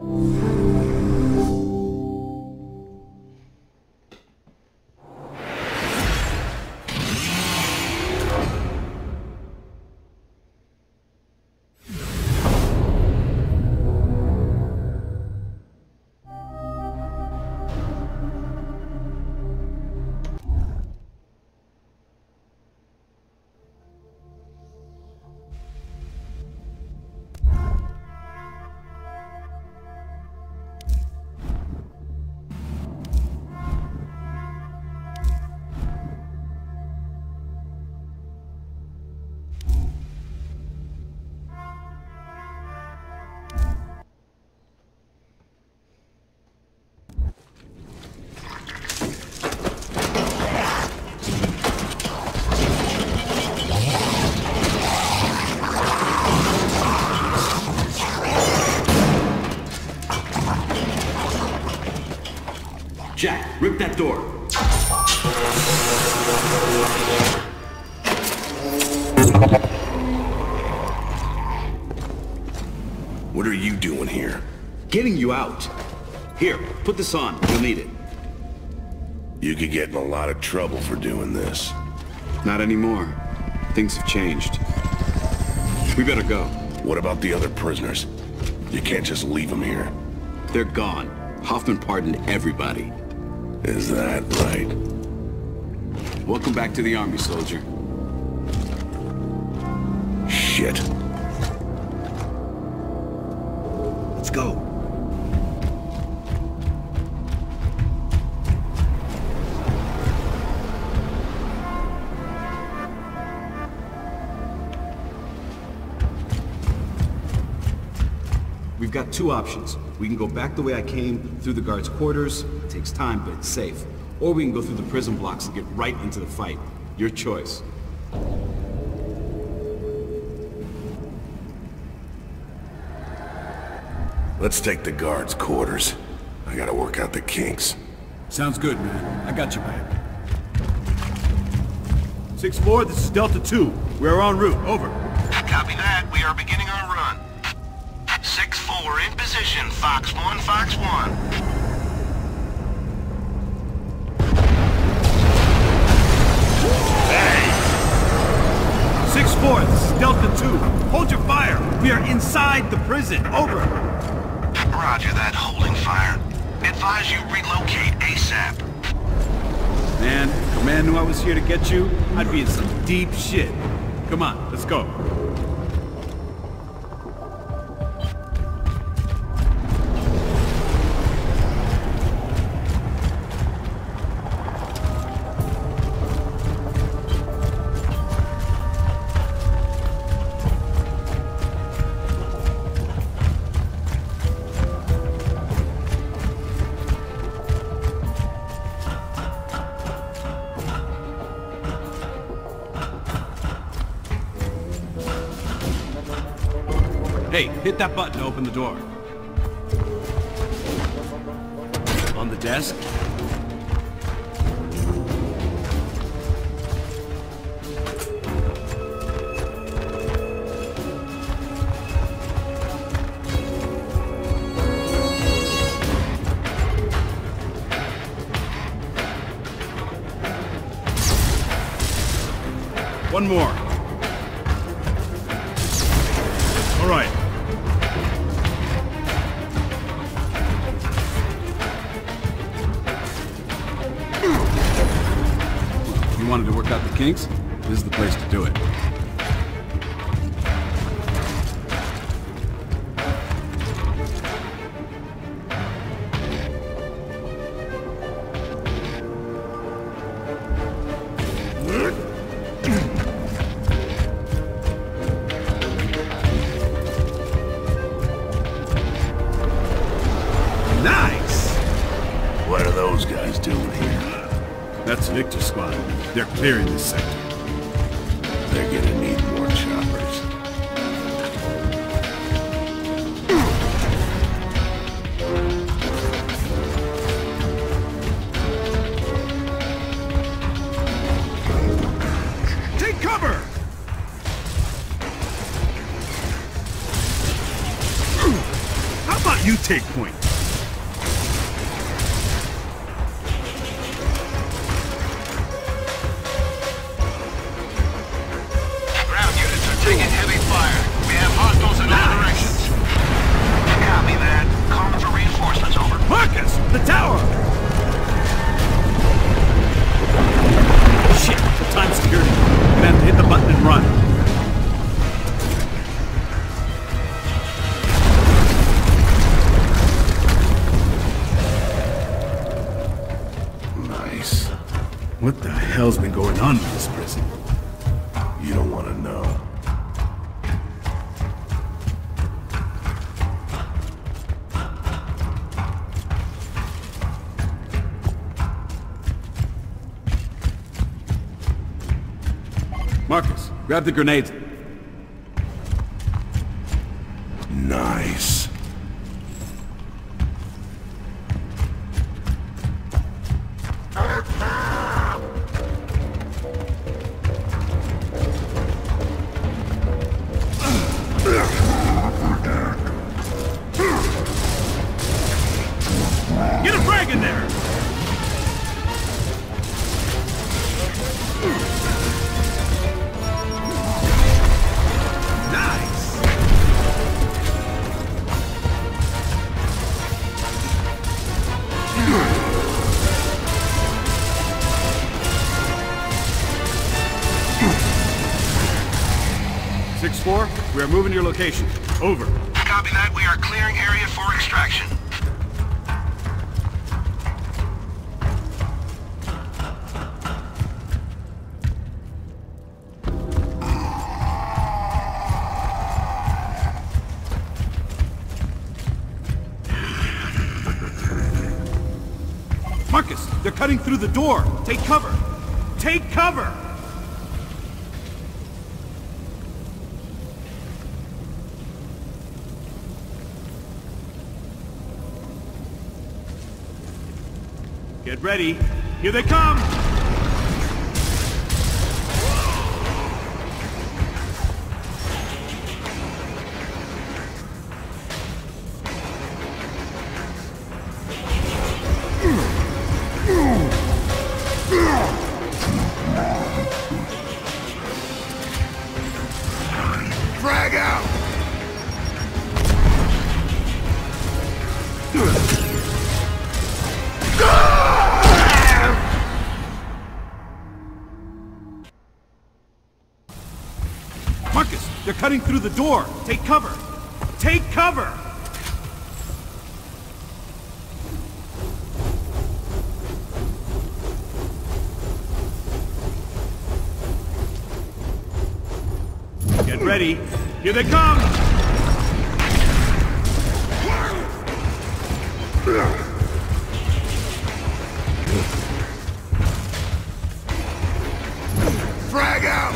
Jack, rip that door. What are you doing here? Getting you out. Here, put this on. You'll need it. You could get in a lot of trouble for doing this. Not anymore. Things have changed. We better go. What about the other prisoners? You can't just leave them here. They're gone. Hoffman pardoned everybody. Is that right? Welcome back to the army, soldier. Shit. Let's go. We've got two options. We can go back the way I came, through the guards' quarters. It takes time, but it's safe. Or we can go through the prison blocks and get right into the fight. Your choice. Let's take the guards' quarters. I gotta work out the kinks. Sounds good, man. I got your back. 6-4, this is Delta 2. We're en route. Over. Copy that. We are beginning our run. 6-4 in position. Fox 1, Fox 1. Hey! 6-4, this is Delta 2. Hold your fire. We are inside the prison. Over. Roger that. Holding fire. Advise you relocate ASAP. Man, if Command knew I was here to get you, I'd be in some deep shit. Come on, let's go. Hey, hit that button to open the door. On the desk? One more. All right. You wanted to work out the kinks? This is the place to do it. Nice! What are those guys doing here? That's Victor's squad. They're clearing this sector. They're gonna need more choppers. Take cover! How about you take point. Ground units are taking heavy fire. We have hostiles in all directions. Copy that. Calling for reinforcements, over. Marcus! The tower! Shit! Time security. Men, hit the button and run. Nice. What the hell's been going on in this prison? You don't want to know. Marcus, grab the grenades. Nice. Get a frag in there! Nice! Six 4, we are moving to your location. Over. Copy that. We are clearing area for extraction. Marcus, they're cutting through the door. Take cover. Take cover! Get ready. Here they come! Frag out! Marcus, they're cutting through the door. Take cover. Take cover! Get ready. Here they come! Frag out!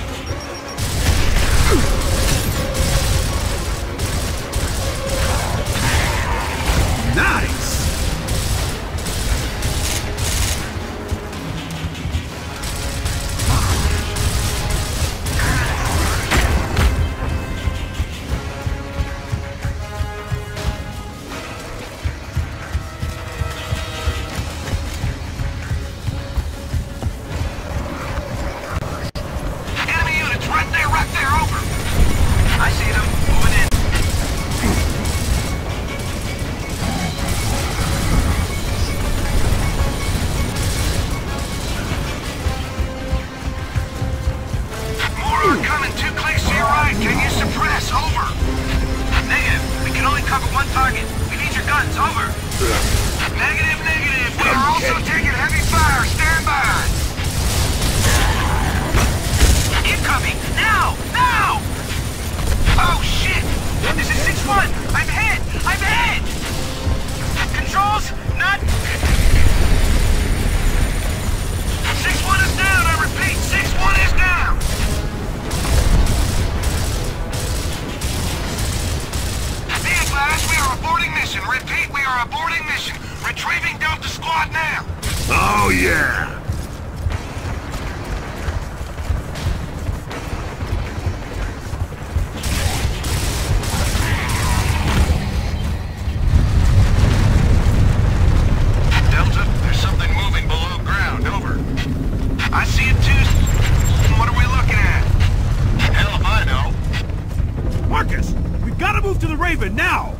Nice! Enemy units right there, over. I see them. Moving in. More are coming. 2 clicks to your right. Can you suppress? Over. Negative. We can only cover one target. We need your guns. Over. Negative, negative. We are also taking heavy fire. Stand by. Incoming! Now! Now! Oh, shit! This is 6-1! I'm hit! I'm hit! Controls, not... 6-1 is down, I repeat! 6-1 is down! Via Glass, we are aborting mission. Repeat, we are aborting mission. Retrieving Delta Squad now! Oh, yeah! leaving now!